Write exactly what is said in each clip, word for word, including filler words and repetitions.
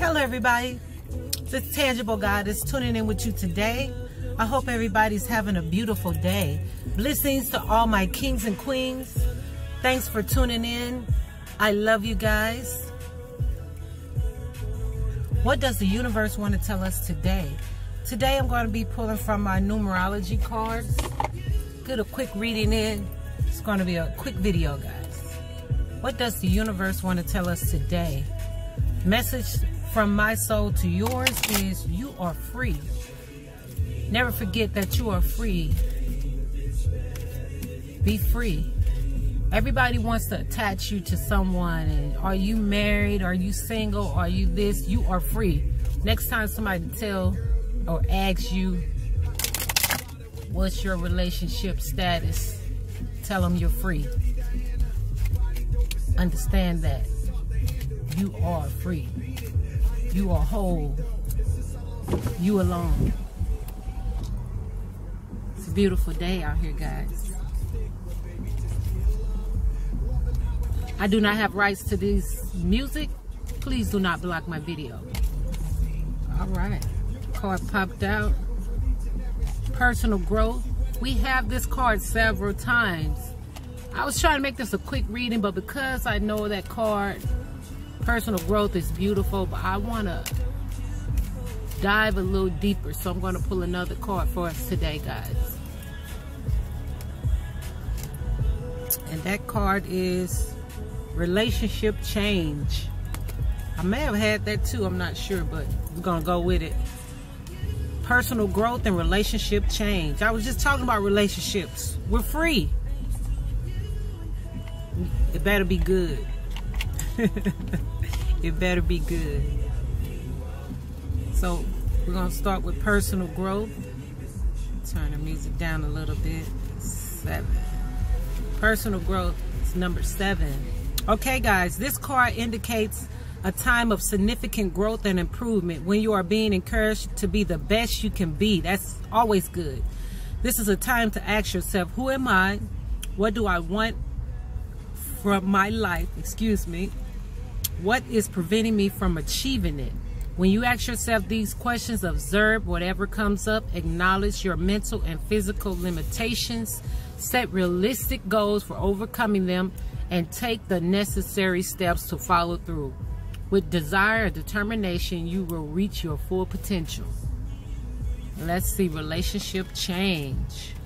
Hello everybody, this Tangible God is tuning in with you today. I hope everybody's having a beautiful day. Blessings to all my kings and queens. Thanks for tuning in. I love you guys. What does the universe want to tell us today? Today I'm going to be pulling from my numerology cards. Get a quick reading in. It's going to be a quick video, guys. What does the universe want to tell us today? Message from my soul to yours is you are free. Never forget that you are free. Be free. Everybody wants to attach you to someone. And are you married? Are you single? Are you this? You are free. Next time somebody tell or asks you what's your relationship status, tell them you're free. Understand that you are free. You are whole. You alone. It's a beautiful day out here, guys. I do not have rights to this music. Please do not block my video. All right. Card popped out. Personal growth. We have this card several times. I was trying to make this a quick reading, but because I know that card, personal growth, is beautiful, but I want to dive a little deeper, so I'm going to pull another card for us today, guys. And that card is relationship change. I may have had that too, I'm not sure, but we're going to go with it. Personal growth and relationship change. I was just talking about relationships. We're free. It better be good. It better be good. So we're going to start with personal growth. Turn the music down a little bit. Seven. Personal growth is number seven. Okay, guys, this card indicates a time of significant growth and improvement when you are being encouraged to be the best you can be. That's always good. This is a time to ask yourself, who am I? What do I want from my life? Excuse me. What is preventing me from achieving it? When you ask yourself these questions, observe whatever comes up, acknowledge your mental and physical limitations, set realistic goals for overcoming them, and take the necessary steps to follow through. With desire and determination, you will reach your full potential. Let's see, relationship change.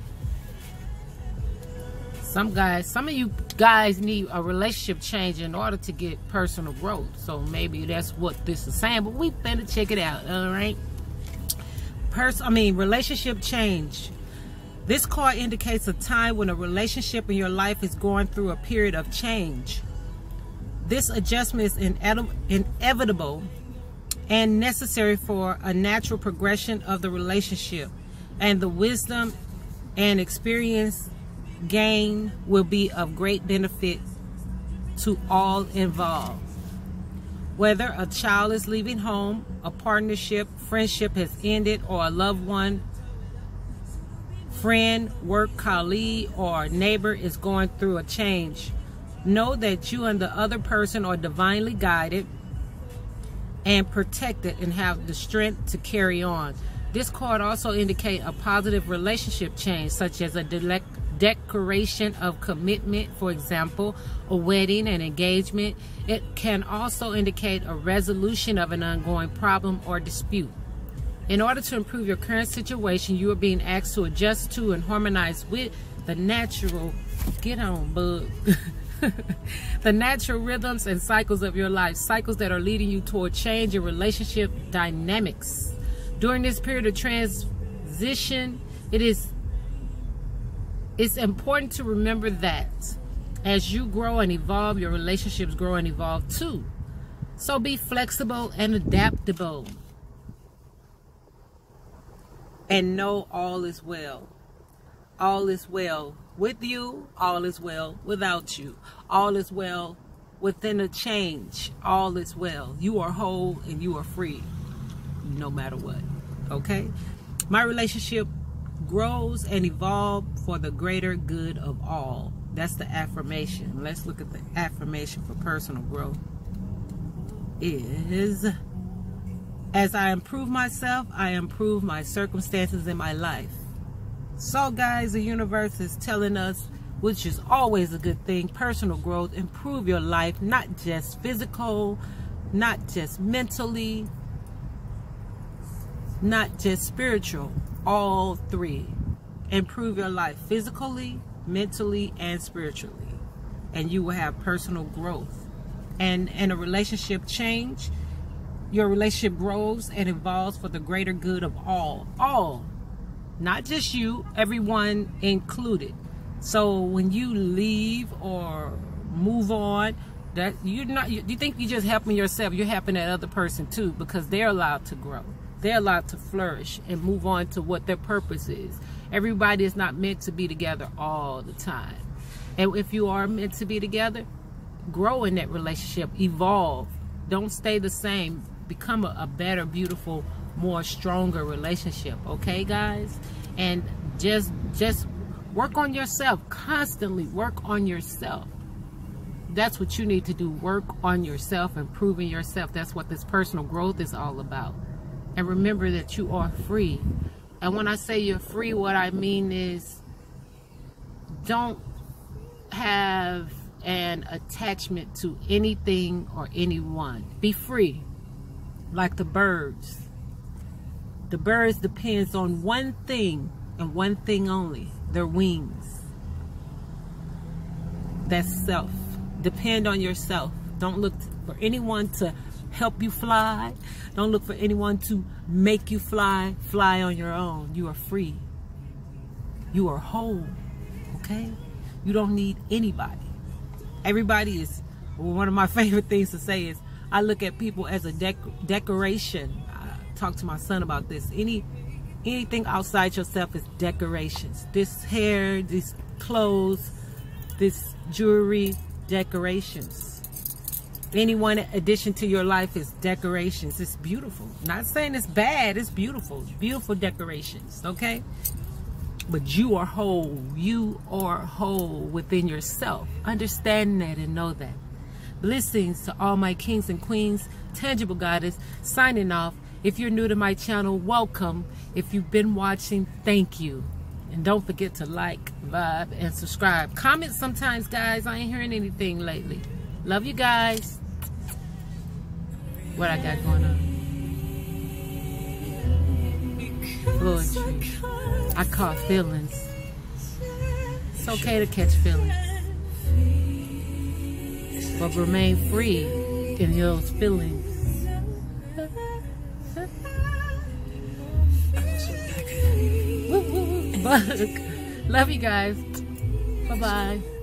Some guys, some of you guys need a relationship change in order to get personal growth. So maybe that's what this is saying, but we better check it out, all right? Pers I mean, relationship change. This card indicates a time when a relationship in your life is going through a period of change. This adjustment is inevitable and necessary for a natural progression of the relationship, and the wisdom and experience gain will be of great benefit to all involved. Whether a child is leaving home, a partnership, friendship has ended, or a loved one, friend, work colleague, or neighbor is going through a change, know that you and the other person are divinely guided and protected and have the strength to carry on. This card also indicates a positive relationship change, such as a declaration of commitment, for example, a wedding and engagement. It can also indicate a resolution of an ongoing problem or dispute. In order to improve your current situation, you are being asked to adjust to and harmonize with the natural, get on, bug, the natural rhythms and cycles of your life, cycles that are leading you toward change in relationship dynamics. During this period of transition, it is it's important to remember that as you grow and evolve, your relationships grow and evolve too. So be flexible and adaptable. And know all is well. All is well with you. All is well without you. All is well within a change. All is well. You are whole and you are free, no matter what. Okay? My relationship grows and evolves for the greater good of all. That's the affirmation. Let's look at the affirmation for personal growth. Is As I improve myself, I improve my circumstances in my life. So guys, the universe is telling us, which is always a good thing, personal growth, improve your life, not just physical, not just mentally, not just spiritual, all three. Improve your life physically, mentally, and spiritually, and you will have personal growth. And and a relationship change, your relationship grows and evolves for the greater good of all. All. Not just you, everyone included. So when you leave or move on, that you're not, you, you think you're just helping yourself, you're helping that other person too, because they're allowed to grow. They're allowed to flourish and move on to what their purpose is. Everybody is not meant to be together all the time. And if you are meant to be together, grow in that relationship, evolve. Don't stay the same. Become a, a better, beautiful, more stronger relationship. Okay, guys? And just just work on yourself. Constantly work on yourself. That's what you need to do. Work on yourself, improving yourself. That's what this personal growth is all about. And remember that you are free. And when I say you're free, what I mean is don't have an attachment to anything or anyone. Be free, like the birds. The birds depends on one thing and one thing only, their wings. That's self. Depend on yourself. Don't look for anyone to help you fly. Don't look for anyone to make you fly. Fly on your own. You are free. You are whole. Okay? You don't need anybody. Everybody is, well, one of my favorite things to say is, I look at people as a dec decoration. I talk to my son about this. Any, anything outside yourself is decorations. This hair, these clothes, this jewelry, decorations. Any one addition to your life is decorations. It's beautiful. Not saying it's bad. It's beautiful. Beautiful decorations. Okay? But you are whole. You are whole within yourself. Understand that and know that. Blessings to all my kings and queens. Tangible Goddess signing off. If you're new to my channel, welcome. If you've been watching, thank you. And don't forget to like, vibe, and subscribe. Comment sometimes, guys. I ain't hearing anything lately. Love you guys. What I got going on? Poetry. I caught feelings. It's okay to catch feelings, but remain free in those feelings. Bug. Love you guys. Bye bye.